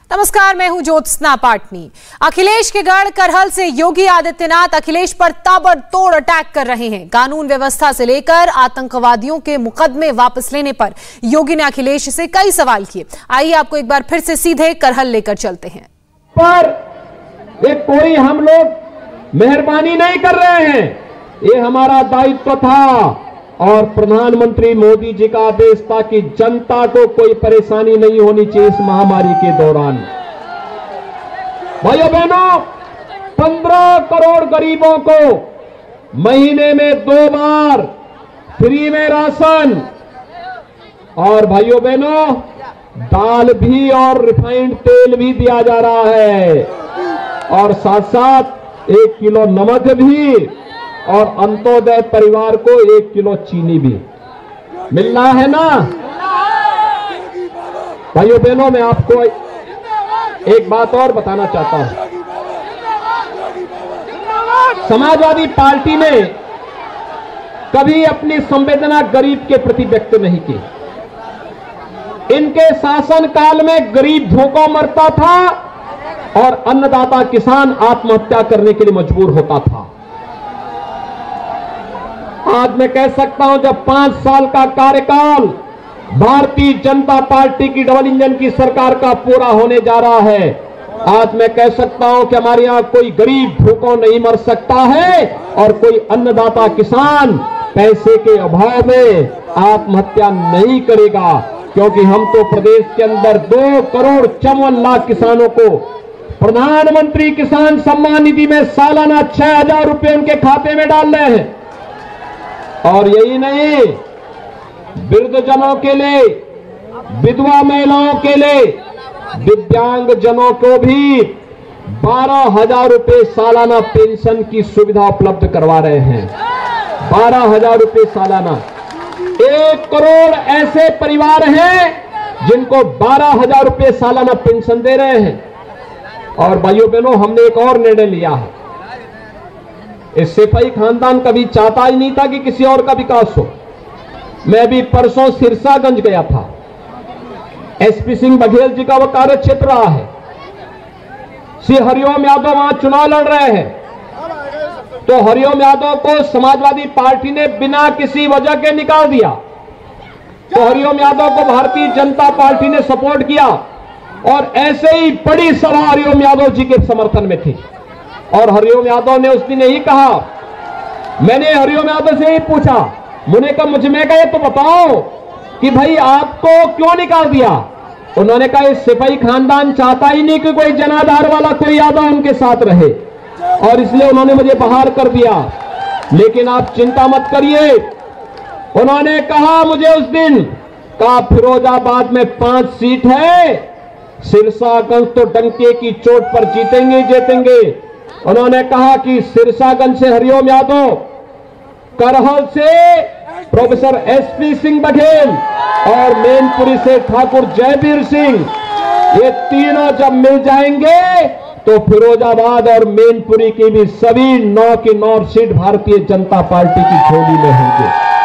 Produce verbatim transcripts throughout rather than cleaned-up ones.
नमस्कार, मैं हूं ज्योत्सना पाटनी। अखिलेश के गढ़ करहल से योगी आदित्यनाथ अखिलेश पर ताबड़तोड़ अटैक कर रहे हैं। कानून व्यवस्था से लेकर आतंकवादियों के मुकदमे वापस लेने पर योगी ने अखिलेश से कई सवाल किए। आइए आपको एक बार फिर से सीधे करहल लेकर चलते हैं। पर ये कोई हम लोग मेहरबानी नहीं कर रहे हैं, ये हमारा दायित्व था और प्रधानमंत्री मोदी जी का आदेश था कि जनता को कोई परेशानी नहीं होनी चाहिए इस महामारी के दौरान। भाइयों बहनों, पंद्रह करोड़ गरीबों को महीने में दो बार फ्री में राशन और भाइयों बहनों दाल भी और रिफाइंड तेल भी दिया जा रहा है और साथ साथ एक किलो नमक भी और अंत्योदय परिवार को एक किलो चीनी भी मिल रहा है ना। भाइयों बहनों, मैं आपको एक बात और बताना चाहता हूं। समाजवादी पार्टी ने कभी अपनी संवेदना गरीब के प्रति व्यक्त नहीं की। इनके शासन काल में गरीब भूखों मरता था और अन्नदाता किसान आत्महत्या करने के लिए मजबूर होता था। आज मैं कह सकता हूं, जब पांच साल का कार्यकाल भारतीय जनता पार्टी की डबल इंजन की सरकार का पूरा होने जा रहा है, आज मैं कह सकता हूं कि हमारे यहां कोई गरीब भूखों नहीं मर सकता है और कोई अन्नदाता किसान पैसे के अभाव में आत्महत्या नहीं करेगा, क्योंकि हम तो प्रदेश के अंदर दो करोड़ चौवन लाख किसानों को प्रधानमंत्री किसान सम्मान निधि में सालाना छह हजार रुपए उनके खाते में डाल रहे हैं। और यही नहीं, वृद्धजनों के लिए, विधवा महिलाओं के लिए, दिव्यांग जनों को भी बारह हजार रुपए सालाना पेंशन की सुविधा उपलब्ध करवा रहे हैं। बारह हजार रुपए सालाना। एक करोड़ ऐसे परिवार हैं जिनको बारह हजार रुपए सालाना पेंशन दे रहे हैं। और भाइयों बहनों, हमने एक और निर्णय लिया है। इस सिपाही खानदान कभी चाहता ही नहीं था कि किसी और का विकास हो। मैं भी परसों सिरसागंज गया था। एसपी सिंह बघेल जी का वो कार्य क्षेत्र रहा है। श्री हरिओम यादव वहां चुनाव लड़ रहे हैं, तो हरिओम यादव को समाजवादी पार्टी ने बिना किसी वजह के निकाल दिया। तो हरिओम यादव को भारतीय जनता पार्टी ने सपोर्ट किया और ऐसे ही बड़ी सभा हरिओम यादव जी के समर्थन में थी। और हरिओम यादव ने उस दिन यही कहा, मैंने हरिओम यादव से ही पूछा, मुझे कहा मुझ में कहा तो बताओ कि भाई आपको क्यों निकाल दिया। उन्होंने कहा इस सिपाही खानदान चाहता ही नहीं कि कोई जनाधार वाला कोई यादव उनके साथ रहे और इसलिए उन्होंने मुझे बाहर कर दिया। लेकिन आप चिंता मत करिए, उन्होंने कहा मुझे उस दिन, कहा फिरोजाबाद में पांच सीट है, सिरसागंज तो डंके की चोट पर जीतेंगे जीतेंगे। उन्होंने कहा कि सिरसागंज से हरिओम यादव, करहल से प्रोफेसर एसपी सिंह बघेल और मैनपुरी से ठाकुर जयवीर सिंह, ये तीनों जब मिल जाएंगे तो फिरोजाबाद और मैनपुरी की भी सभी नौ की नौ सीट भारतीय जनता पार्टी की झोली में होंगे।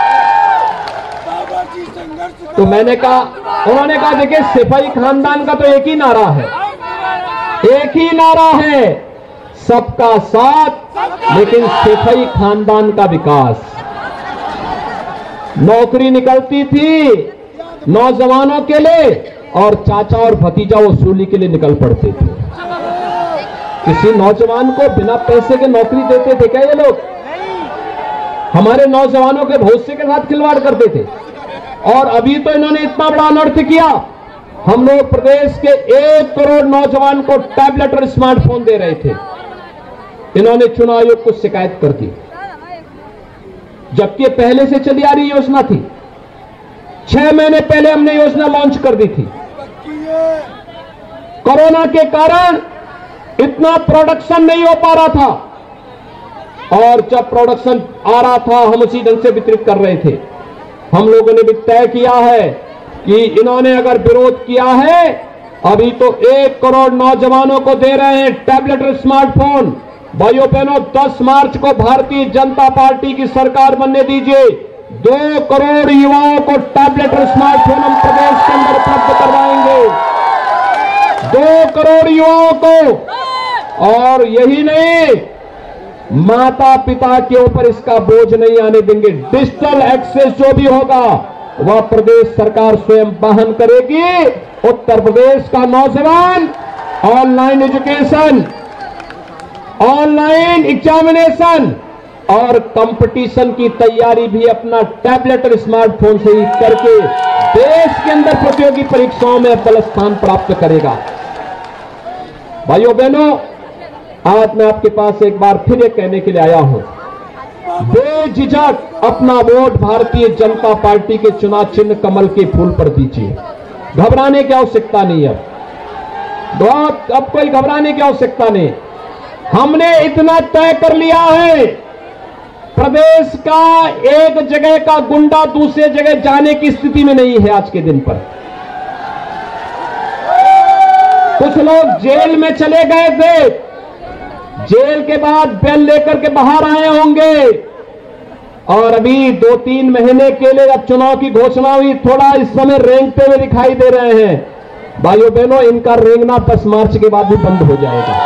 तो मैंने कहा, उन्होंने कहा देखिए सिपाही खानदान का तो एक ही नारा है, एक ही नारा है, सबका साथ लेकिन सिपाही खानदान का विकास। नौकरी निकलती थी नौजवानों के लिए और चाचा और भतीजा वसूली के लिए निकल पड़ते थे। किसी नौजवान को बिना पैसे के नौकरी देते थे क्या ये लोग? हमारे नौजवानों के भविष्य के साथ खिलवाड़ करते थे। और अभी तो इन्होंने इतना बड़ा अनर्थ किया, हम लोग प्रदेश के एक करोड़ नौजवान को टैबलेट और स्मार्टफोन दे रहे थे, इन्होंने चुनाव आयोग को शिकायत कर दी, जबकि पहले से चली आ रही योजना थी। छह महीने पहले हमने योजना लॉन्च कर दी थी। कोरोना के कारण इतना प्रोडक्शन नहीं हो पा रहा था और जब प्रोडक्शन आ रहा था हम उसी ढंग से वितरित कर रहे थे। हम लोगों ने भी तय किया है कि इन्होंने अगर विरोध किया है, अभी तो एक करोड़ नौजवानों को दे रहे हैं टैबलेट और स्मार्टफोन। भाइयों बहनों, दस मार्च को भारतीय जनता पार्टी की सरकार बनने दीजिए, दो करोड़ युवाओं को टैबलेट और स्मार्टफोन हम प्रदेश के अंदर उपलब्ध करवाएंगे। दो करोड़ युवाओं को, और यही नहीं, माता पिता के ऊपर इसका बोझ नहीं आने देंगे। डिजिटल एक्सेस जो भी होगा वह प्रदेश सरकार स्वयं वहन करेगी। उत्तर प्रदेश का नौजवान ऑनलाइन एजुकेशन, ऑनलाइन एग्जामिनेशन और कंपटीशन की तैयारी भी अपना टैबलेट और स्मार्टफोन से ही करके देश के अंदर प्रतियोगी परीक्षाओं में पहला स्थान प्राप्त करेगा। भाइयों बहनों, आज मैं आपके पास एक बार फिर ये कहने के लिए आया हूं, बेझिझक अपना वोट भारतीय जनता पार्टी के चुनाव चिन्ह कमल के फूल पर दीजिए। घबराने की आवश्यकता नहीं है, बहुत अब कोई घबराने की आवश्यकता नहीं। हमने इतना तय कर लिया है, प्रदेश का एक जगह का गुंडा दूसरे जगह जाने की स्थिति में नहीं है। आज के दिन पर कुछ लोग जेल में चले गए थे, जेल के बाद बेल लेकर के बाहर आए होंगे, और अभी दो तीन महीने के लिए अब चुनाव की घोषणा हुई, थोड़ा इस समय रेंगते हुए दिखाई दे रहे हैं। भाइयों बहनों, इनका रेंगना दस मार्च के बाद भी बंद हो जाएगा।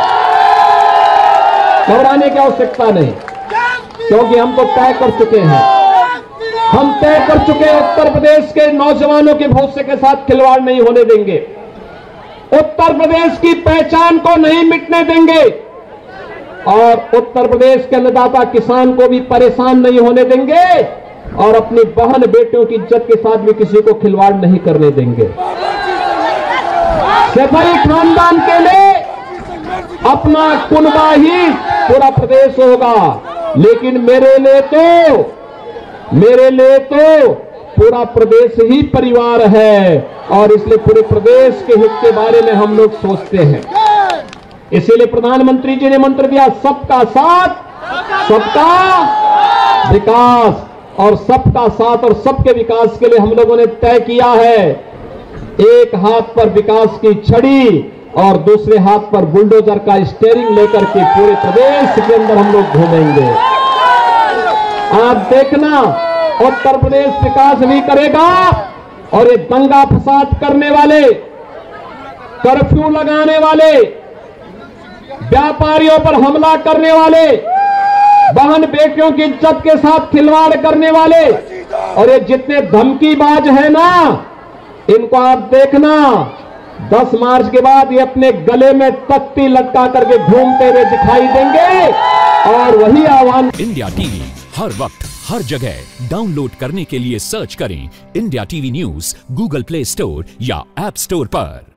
घबराने की आवश्यकता नहीं, क्योंकि हम तो तय कर चुके हैं, हम तय कर चुके हैं उत्तर प्रदेश के नौजवानों के भविष्य के साथ खिलवाड़ नहीं होने देंगे, उत्तर प्रदेश की पहचान को नहीं मिटने देंगे, और उत्तर प्रदेश के अन्नदाता किसान को भी परेशान नहीं होने देंगे, और अपनी बहन बेटियों की इज्जत के साथ भी किसी को खिलवाड़ नहीं करने देंगे। सफाई खानदान के लिए अपना कुनबा ही पूरा प्रदेश होगा, लेकिन मेरे लिए तो मेरे लिए तो पूरा प्रदेश ही परिवार है, और इसलिए पूरे प्रदेश के हित के बारे में हम लोग सोचते हैं। इसीलिए प्रधानमंत्री जी ने मंत्र दिया, सबका साथ सबका विकास, और सबका साथ और सबके विकास के लिए हम लोगों ने तय किया है, एक हाथ पर विकास की छड़ी और दूसरे हाथ पर बुलडोजर का स्टीयरिंग लेकर के पूरे प्रदेश के अंदर हम लोग घूमेंगे। आप देखना, उत्तर प्रदेश विकास भी करेगा, और ये दंगा फसाद करने वाले, कर्फ्यू लगाने वाले, व्यापारियों पर हमला करने वाले, बहन बेटियों की इज्जत के साथ खिलवाड़ करने वाले, और ये जितने धमकीबाज हैं ना, इनको आप देखना, दस मार्च के बाद ये अपने गले में तख्ती लटका करके घूमते हुए दिखाई देंगे। और वही आह्वान। इंडिया टीवी हर वक्त हर जगह डाउनलोड करने के लिए सर्च करें India TV news Google play store या ऐप स्टोर पर।